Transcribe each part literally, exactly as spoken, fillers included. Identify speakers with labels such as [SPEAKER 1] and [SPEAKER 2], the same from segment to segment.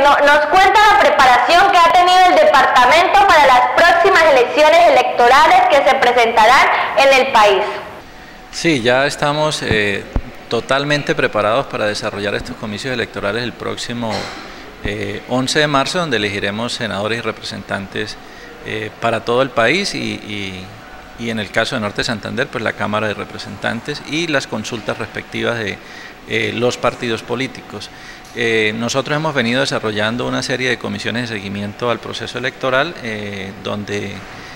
[SPEAKER 1] no, nos cuenta la preparación que ha tenido el departamento para las próximas elecciones electorales que se presentarán en el país.
[SPEAKER 2] Sí, ya estamos eh, totalmente preparados para desarrollar estos comicios electorales el próximo eh, once de marzo, donde elegiremos senadores y representantes eh, para todo el país y, y, y en el caso de Norte de Santander, pues la Cámara de Representantes y las consultas respectivas de eh, los partidos políticos. Eh, nosotros hemos venido desarrollando una serie de comisiones de seguimiento al proceso electoral eh, donde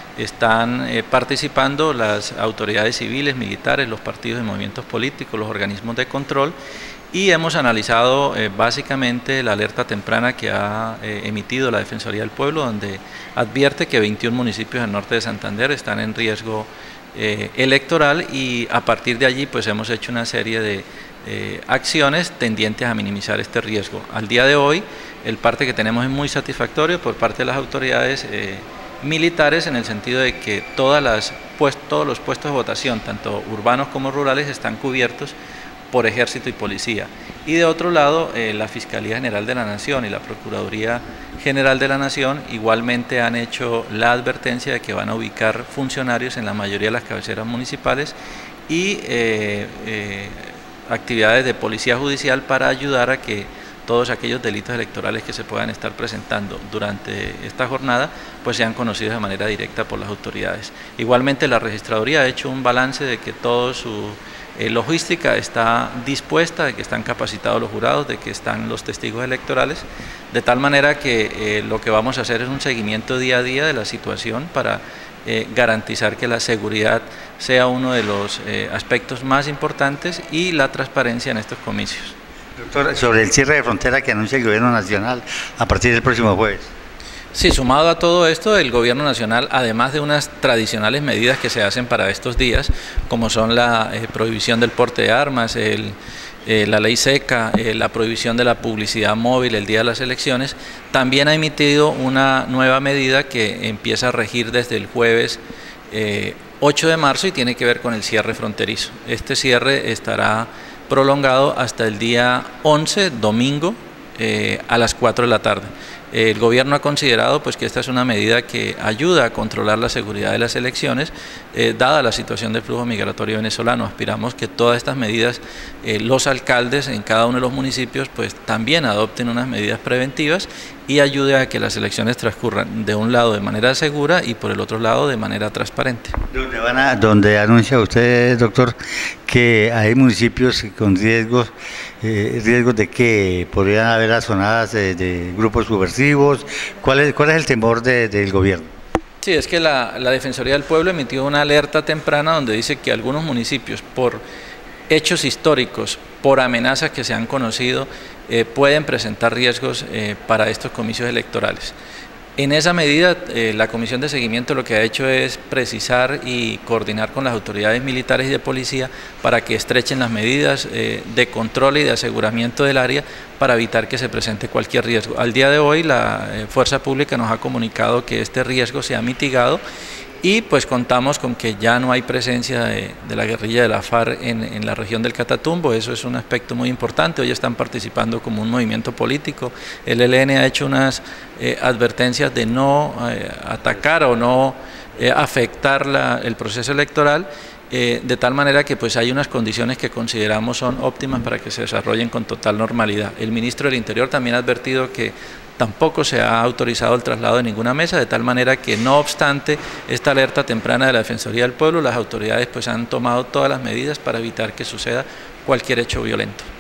[SPEAKER 2] están eh, participando las autoridades civiles, militares, los partidos y movimientos políticos, los organismos de control, y hemos analizado eh, básicamente la alerta temprana que ha eh, emitido la Defensoría del Pueblo, donde advierte que veintiún municipios del norte de Santander están en riesgo eh, electoral, y a partir de allí pues hemos hecho una serie de Eh, acciones tendientes a minimizar este riesgo. Al día de hoy, el parte que tenemos es muy satisfactorio por parte de las autoridades eh, militares, en el sentido de que todas las, pues, todos los puestos de votación, tanto urbanos como rurales, están cubiertos por ejército y policía. Y de otro lado, eh, la Fiscalía General de la Nación y la Procuraduría General de la Nación igualmente han hecho la advertencia de que van a ubicar funcionarios en la mayoría de las cabeceras municipales y eh, eh, actividades de policía judicial para ayudar a que todos aquellos delitos electorales que se puedan estar presentando durante esta jornada pues sean conocidos de manera directa por las autoridades. Igualmente la registraduría ha hecho un balance de que toda su eh, logística está dispuesta, de que están capacitados los jurados, de que están los testigos electorales, de tal manera que eh, lo que vamos a hacer es un seguimiento día a día de la situación para Eh, garantizar que la seguridad sea uno de los eh, aspectos más importantes y la transparencia en estos comicios.
[SPEAKER 3] Doctor, sobre el cierre de frontera que anuncia el Gobierno Nacional a partir del próximo jueves.
[SPEAKER 2] Sí, sumado a todo esto, el Gobierno Nacional, además de unas tradicionales medidas que se hacen para estos días, como son la eh, prohibición del porte de armas, el Eh, la ley seca, eh, la prohibición de la publicidad móvil el día de las elecciones, también ha emitido una nueva medida que empieza a regir desde el jueves eh, ocho de marzo y tiene que ver con el cierre fronterizo. Este cierre estará prolongado hasta el día once, domingo, eh, a las cuatro de la tarde. El gobierno ha considerado pues que esta es una medida que ayuda a controlar la seguridad de las elecciones, eh, dada la situación del flujo migratorio venezolano. Aspiramos que todas estas medidas, eh, los alcaldes en cada uno de los municipios pues también adopten unas medidas preventivas y ayude a que las elecciones transcurran de un lado de manera segura y por el otro lado de manera transparente.
[SPEAKER 3] ¿Dónde, van a, dónde anuncia usted, doctor, que hay municipios con riesgos, eh, riesgos de que podrían haber azonadas de, de grupos subversivos? ¿Cuál es, cuál es el temor de, del gobierno?
[SPEAKER 2] Sí, es que la, la Defensoría del Pueblo emitió una alerta temprana donde dice que algunos municipios, por hechos históricos, por amenazas que se han conocido, eh, pueden presentar riesgos eh, para estos comicios electorales. En esa medida, eh, la Comisión de Seguimiento lo que ha hecho es precisar y coordinar con las autoridades militares y de policía para que estrechen las medidas eh, de control y de aseguramiento del área para evitar que se presente cualquier riesgo. Al día de hoy, la eh, Fuerza Pública nos ha comunicado que este riesgo se ha mitigado y pues contamos con que ya no hay presencia de, de la guerrilla de la FARC en, en la región del Catatumbo. Eso es un aspecto muy importante. Hoy están participando como un movimiento político. El E L N ha hecho unas eh, advertencias de no eh, atacar o no eh, afectar la, el proceso electoral, eh, de tal manera que pues hay unas condiciones que consideramos son óptimas para que se desarrollen con total normalidad. El ministro del Interior también ha advertido que tampoco se ha autorizado el traslado de ninguna mesa, de tal manera que no obstante esta alerta temprana de la Defensoría del Pueblo, las autoridades pues han tomado todas las medidas para evitar que suceda cualquier hecho violento.